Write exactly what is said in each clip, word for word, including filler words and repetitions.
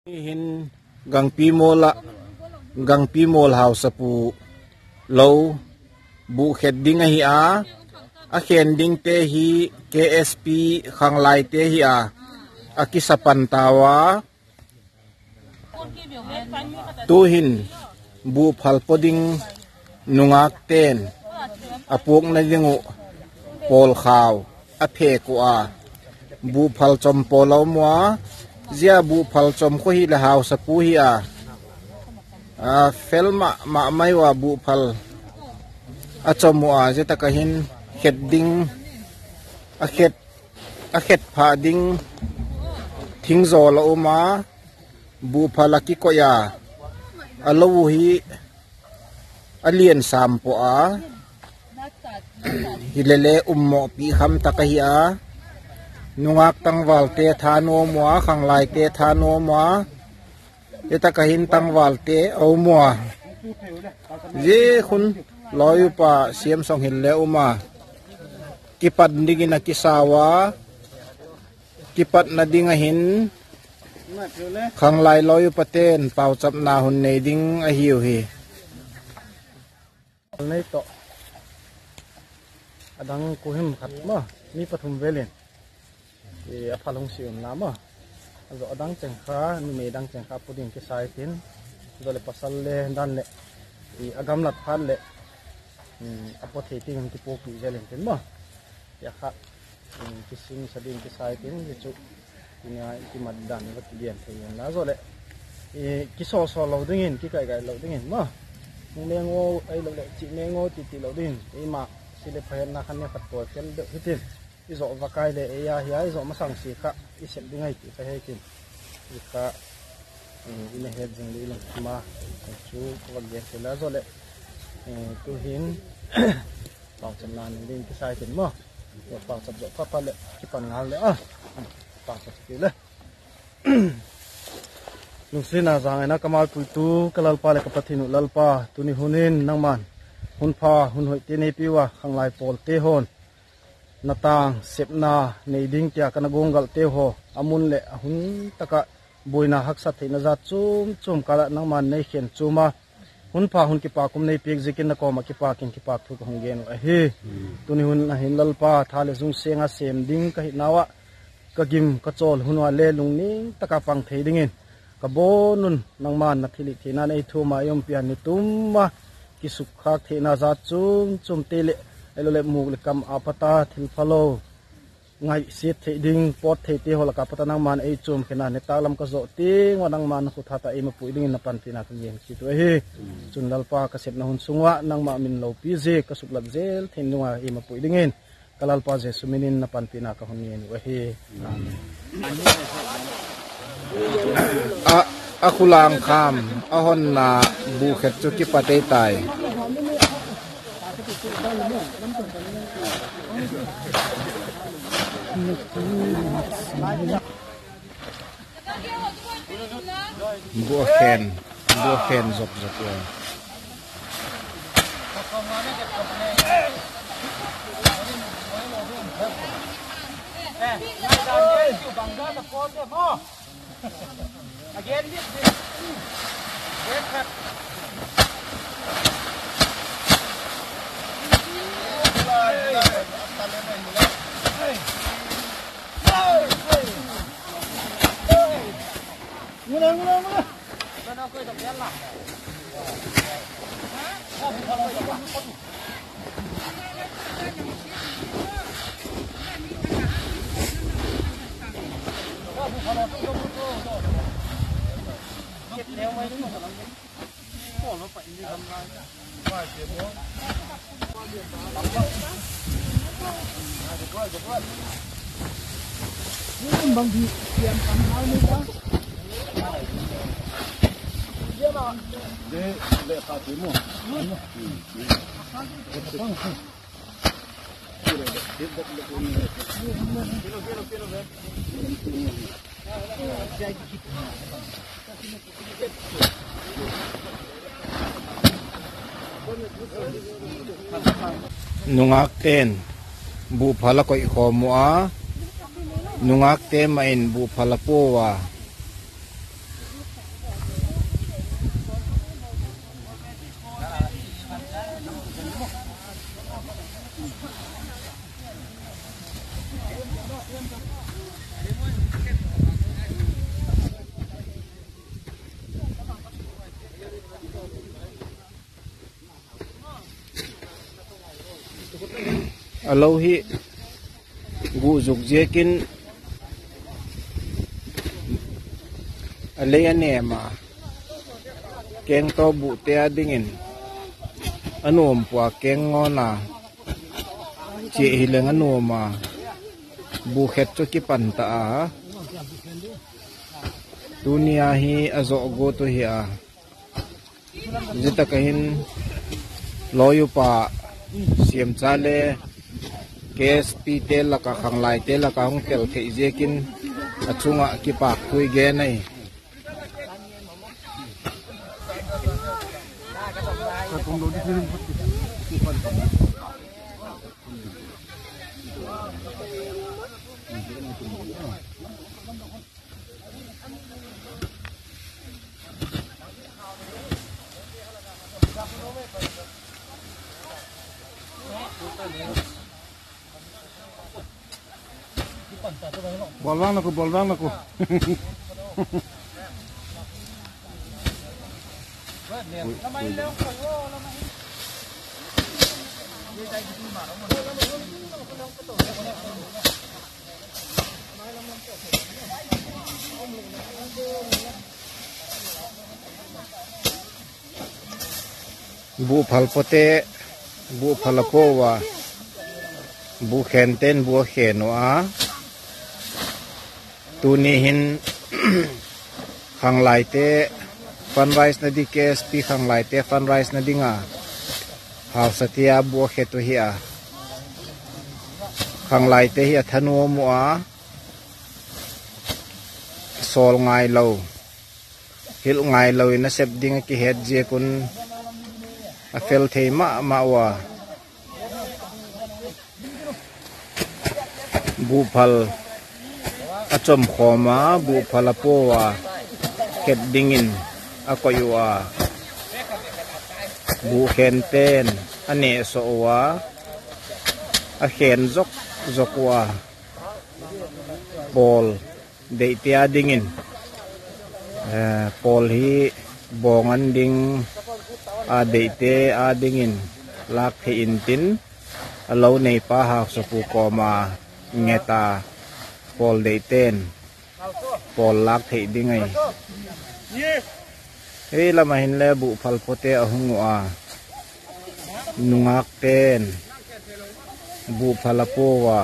Hin gang pimola gang pimol house pu low bu heading hi a a heading te hi K S P khang lai te hi a akisapan tawa tu hin bu phal poding nungak ten apuk na dingu pol khaw a phe ko a bu phal chom polo mo zia bu phal chom ko hi la haw sa pu hi a a felma ma mai wa bu phal a chom mo a zeta ka hin heading a het a het pha ding thing zo la uma bu phala ki ko ya alo hi alien sam po a hilele ummo pi kham takahi a nungak tangwal te thano moa khanglai te thano moa eta kahin tangwal te au moa je khun loyu pa siam song hin le uma kipat digina kisawa kipat na dinga hin khanglai loyu paten pau chap na hun nei ding a hiu hi nei to adang ko him khat ma mi pathum velen e apalong siom lama ado adang chengkha ni me dang chengkha puding ke sai tin dole pasal le dan le e agam lat phan le apo the ting ki po ki jelen tin ma ya kha kising sadin ke sai tin ye chu ina ki madan wa ki dian thein la zo le e ki so so lo dingin ki kai kai lo dingin ma ne ngo ai lo le chi ne ngo ti ti lo ding e ma sile phayan na khan ne khat po kel de hitin izo vakai le ya hiya izo masang si kha isem dingai ti ka hekin ikha ina head jing le lang ma chu ko ge se la zo le tu hin pau chan nan din ki sai tin mo yo pau sab zo pa pa le ki pan ngal le a pau sab ki le lung sina zang na kamal pu tu kalal pa le ka pathinu lalpa tuni hunin nangman hun pha hun hoi te nei piwa khanglai pol te hon natang sepna nei ding tia kana gongal te ho amun le hun taka boina haksa theina za chum chum kala nangman nei khen chuma hun pha hun ki pa kum nei pek zikin na ko ma ki pa kin ki pa thu ko hungen a he tuni hun na hin lalpa thale zung senga sem ding ka hinawa ka gim ka chol hunwa le lungning taka pang thei dingin ka bonun nangman na thili thina nei thu ma yom pian ni tumma ki sukha thena za chum chum tele elole mug le kam apata thil phalo ngai se the ding pot the te hola ka pata nang man ei chum khena ne talam ka zo ting wanang man khu thata e ma pui ding na pan tina kan yen chi to he chun lalpa ka set na hun sungwa nang ma min lo pi je ka suklat zel thin nuwa e ma pui ding en kalal pa je suminin na pan tina ka hun yen wa he a akulang kham ahon na bu khet chu ki patei tai bua khen bua khen zop zop ya again this this red cut mula mula mula sana ko ito yan la leo mấy đúng không? Cổ nó phải như thế này. Vài tiếng nữa. Nhưng bằng gì tiền cầm hai mươi quá. Dia mà. Để lệ phá tiếng mua. Kilo kilo kilo về. nungak ten bu phala koi khomua nungak te main bu phala powa alo hi gu zuk jekin alay anema keng to bu te adingin anom pwa keng ngona chi hileng anoma bu khet cho ki panta a dunia hi azo go to hi a jita kahin loyu pa siam chale K S P tel la ka khanglai tel la ka hong tel thei jekin achunga ki pak thui ge nai Bolvang aku, bolvang aku. bu phal pote bu phalapo wa bu khenten bu kheno a tuni hin khanglai te funrise na di K S P khanglai te funrise na dinga haw satia bu kheto hi a khanglai te hi thanu mu a sol ngai lo hil ngai lo na sep dinga ki het je kun a fel thei ma ma wa bu phal achom khoma bu phalapo wa ket dingin akoywa bu khenten ane so wa a khen zok zokwa pol deitia dingin eh pol hi bongan ding a deite a dingin lak the in tin alo nei pa ha so pu koma ngeta pol deiten pol lak the dingai ei lama hin le bu phal pote ahungwa nungak ten bu phalapo wa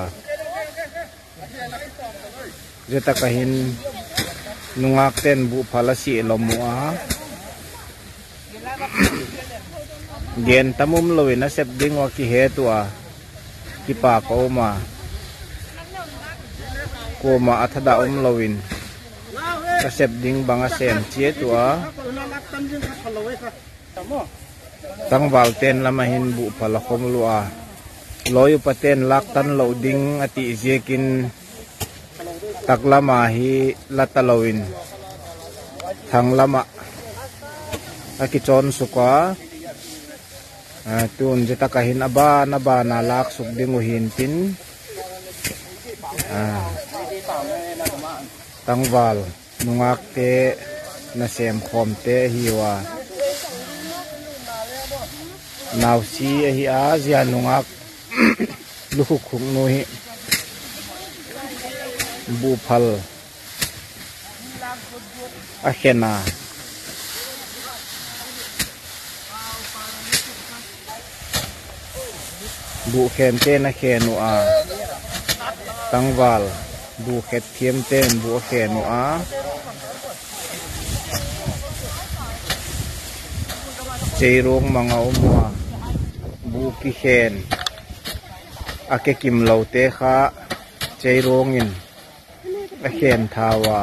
jeta kahin nungak ten bu phalasi lomwa gen tamum loina sep ding wa ki hetua ki pa ko ma ko ma athada um lowin ka sep ding banga sem che tua tangwal ten lama hin bu phala khom lua loyu paten lak tan loading ati jekin taklama hi latalowin thang lama akichon suka tun jeta kahin aba na ba na lak suk ding uhin tin tangwal nungak te na sem khom te hiwa naw si hi a zia nungak luhu khung no hi bu phal a khena bu khen te na khenu a tangwal bu khet thiam ten bu khenu a cheirong manga umwa bu ki khen ake kim lote kha cheirong in a khen thawa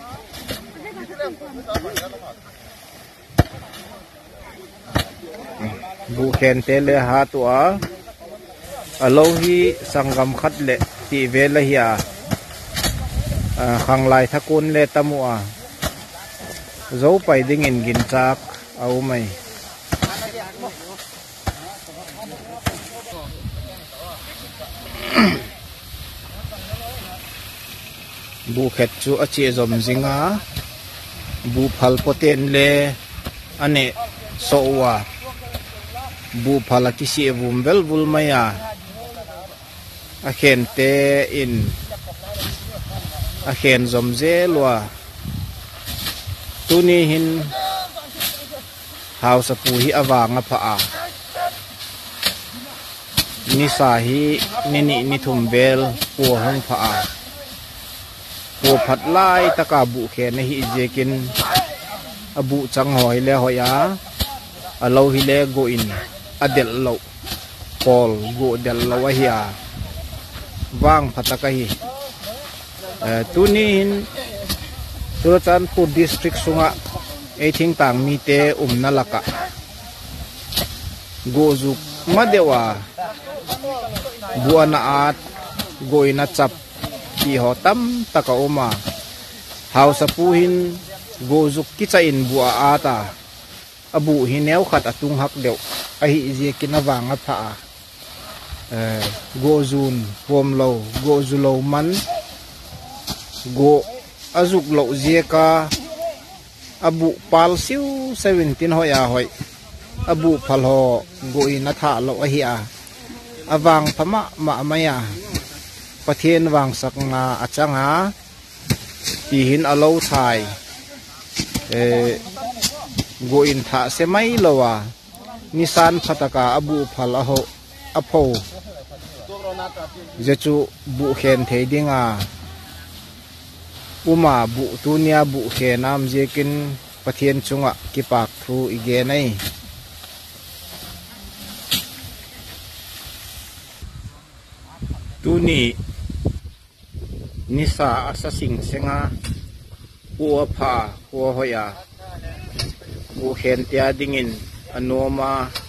bu khen te le ha tu a alo hi sangam khat le ti ve la hi a khanglai thakun le tamua zo pai ding in gin chak au mai bu khet chu achi zom zinga bu phal poten le ane sowa bu phala ki si vum bel bul maya a khen te in a khen zom ze lua tu ni hin hau sa pu hi awanga pha a ni sa hi ni ni ni thum bel pu hong pha a pu phat lai taka bu khen na hi jekin abu chang hoi le hoya alo hi le go in adel lo pol go del lo wa hi a wang phataka hi tu ni hin Surachanpur district sunga I think tang mi te um na laka go zuk madewa buana at go ina chap ki hotam taka oma house puhin go zuk kicha in bua ata abu hineu khat atung hak deu ahi je kinawanga pha go zun pom lo go zulo man go azuk lo zeka abu pal siu seventeen hoya hoi abu phalho go ina tha lo hi a awang phama ma maya pathen wang saknga achanga tihin alo thai e go in tha se mai lowa nisan phataka abu phal aho apho jechu bu khen theidinga uma bu tunia bu khenam jekin pathian chunga kipak thu ige nai tuni nisa asasing senga uwa pha uwa hoya bu khen tia dingin anoma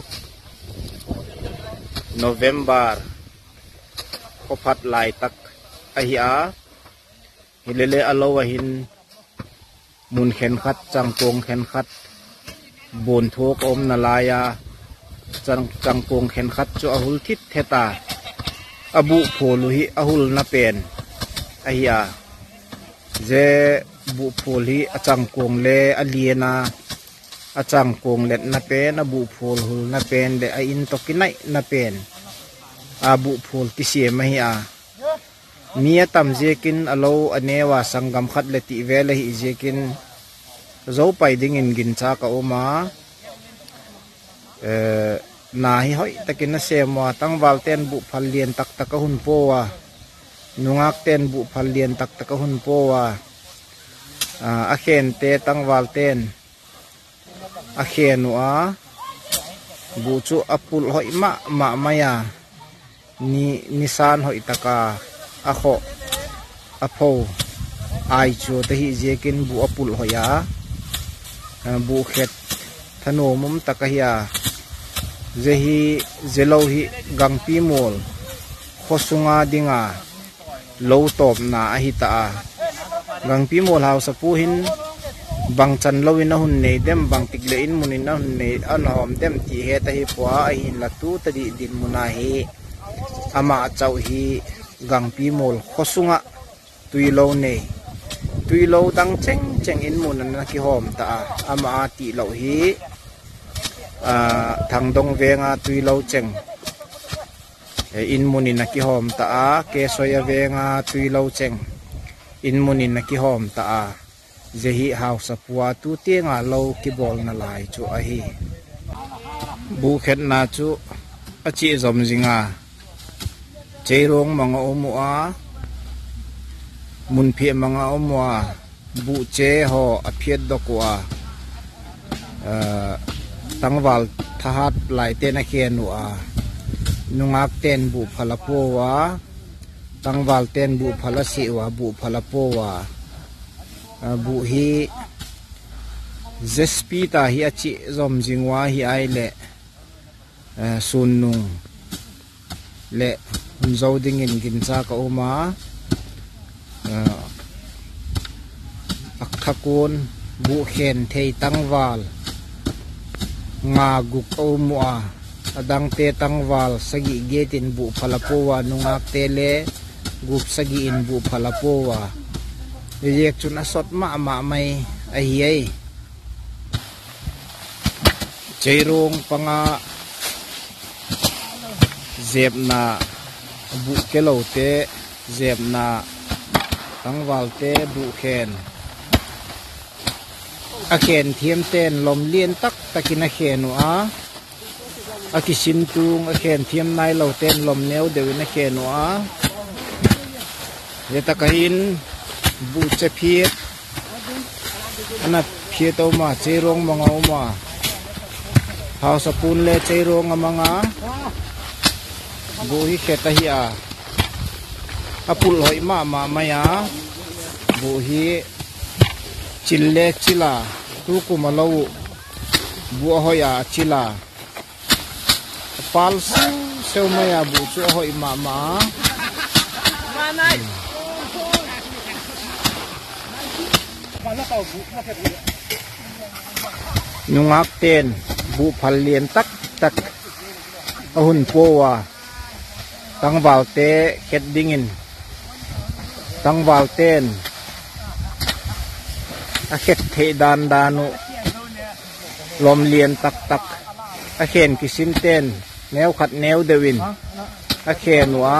November kopat lai tak ahia hilele alowahin mun khen khat changkong khen khat bon thok om nalaya chang changkong khen khat chu ahul thit theta abu pholuhi ahul na pen ahia je bu pholi achangkong le aliena achangkong let na pen abu phol hul na pen le a in tokinai na pen abu phol ti se mahia mia tam jekin alo anewa sangam khat le ti vele hi jekin zo pai ding in gin cha ka oma eh na hi hoi takin na semwa tangwal ten bu phal lien tak tak hun powa nungak ten bu phal lien tak tak hun powa a khen te tangwal ten a khenu a bu chu apul hoi ma ma maya ni nisan hoi taka akho apho ai chu te hi jekin bu apul hoya bu khet thano mum takahia jehi zelo hi gangpi mol khosunga dinga lo top na ahita gangpi mol house puhin bangchan lowin na hun nei dem bangtik le in munin na hun nei anhom dem ti he ta hi pwa ahin latu tadi din munahi ama chau hi gangpi mol khosunga tuilo nei tuilo dang cheng cheng in mun na ki hom ta ama ti lo hi a thang dong venga tuilo cheng in munin na ki hom ta a ke soya venga tuilo cheng in munin na ki hom ta a jehi house apua tu te nga lo ki bol na lai chu a hi bu khet na chu achi zom zinga cheirong mga omua munphi mga omua bu che ho aphiat dokwa tangwal thahat lai te na khianu a nungak ten bu phalapo wa tangwal ten bu phalasi wa bu phalapo wa bu hi zespi ta hi achi zom jingwa hi ai le sunung le zo ding in gin cha ka oma akhakon bu khen thei tangwal nga guk omwa adang te tangwal sagi getin bu phalapowa nungak tele gup sagi in bu phalapowa yek chun asot ma ma mai ahiai cheirong panga zebna bu ke lo te zeb na tang wal te bu khen a khen thiam ten lom lien tak takin a khen nu a a ki sin tung a khen thiam nai lo ten lom neu dewin a khen nu a ye takahin bu che phiet ana phiet o ma che rong manga o ma hau sapun le che rong amanga bu hi kheta hi a apul hoi ma ma maya bu hi chille chila tu ku malo bu hoya chila pal seu maya bu chu hoi ma ma nungak ten bu phal lien tak tak ahun powa tang wal te ket dingin tang wal ten a khet the dan danu lom lien tak tak a khen kisin ten neu khat neu dewin a khen wa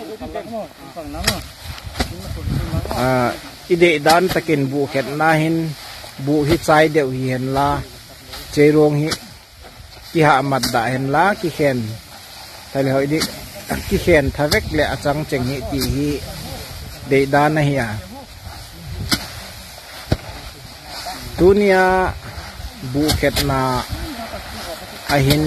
a ide dan takin bu khet na hin bu hi chai deu hi hen la cheirong hi ki ha mat da hen la ki khen thai le hoi di ki khen thavek le achang cheng hi ti hi de dan na hi a dunia bu khet na ahin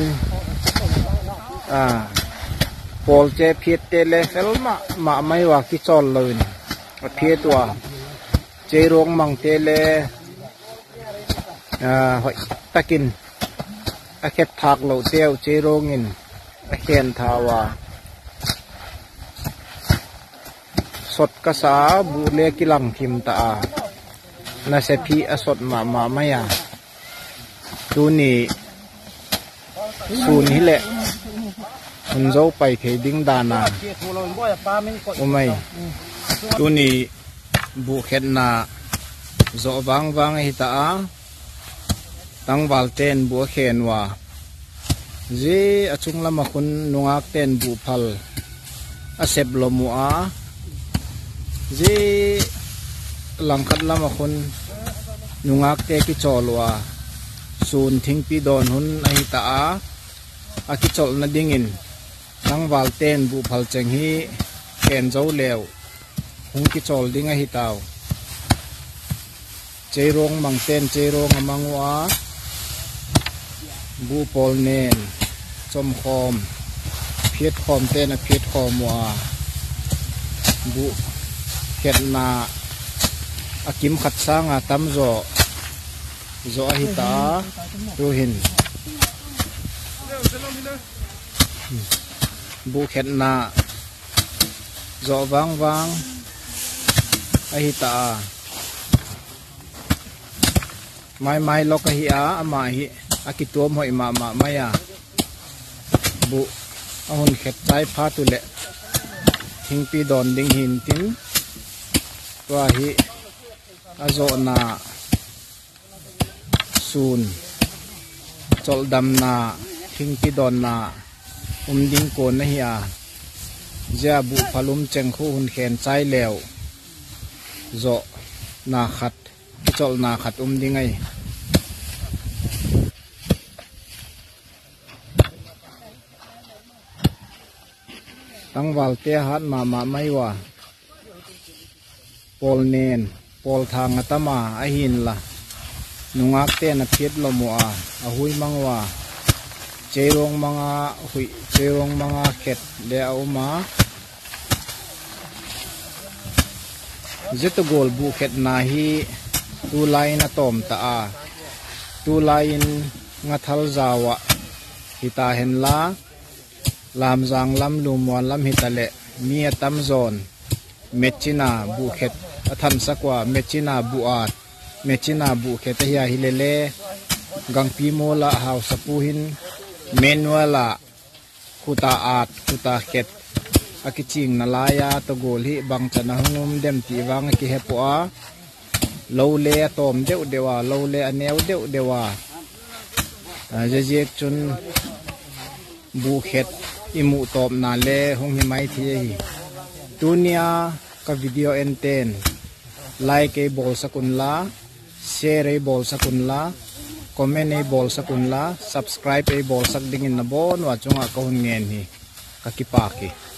a pol che phiet te le fel ma ma mai wa ki chol loin a phiet wa cheirong mang te le à hoi takin a khet thak lo teu cheirong in a khen thawa sot ka sa bu le kilang khim ta a na se phi a sot ma ma maya tu ni sun hi le hun zo pai thei ding dana umai tu ni bu khet na zo wang wang hi ta a tang wal ten bu khen wa je achung lama khun nungak ten bu phal a sep lomu a je langkhat lama khun nungak te ki cholwa sun thing pi don hun a hi ta a a ki chol na dingin tang wal ten bu phal cheng hi ken zo lew hung ki chol ding a hi taw cheirong mang ten cheirong amangwa bu pol nen chom khom phiet khom ten a phiet khom wa bu khet na akim khat sanga tam zo zo a hi ta tu hin bu khet na zo wang wang a hi ta mai mai lo ka hi a ama hi akitom hoi ma ma maya bu ahun khet chai pha tu le thing pi don ding hin tin tua hi azo na sun chol dam na thing pi don na um ding kon na hi a ja bu phalum cheng khu hun khen chai lew zo na khat chol na khat um ding ai tang wal te hat ma ma mai wa pol nen pol thang atama a hin la nungak te na phiet lo mo a a hui mangwa cheirong manga hui cheirong manga khet le a uma zeto gol bu khet na hi tu lai na tom ta a tu lain nga thal zawa hita hen la lam jang lam lum wan lam hitale mi tam zon mechina bu khet athan sakwa mechina bu at mechina bu khet ya hilele gangpi mola haus sapuhin manuala khuta at khuta khet akiching nalaya to goli bang chana hungum dem ti wang ki hepoa lo le tom deu dewa lo le aneu deu dewa jejek chun bu khet imu top na le hong hi mai thi hi tunia ka video enten like e bol sakun la share e bol sakun la comment e bol sakun la subscribe e bol sak dingin na bon wa chunga ka hun ngen hi ka ki pa ki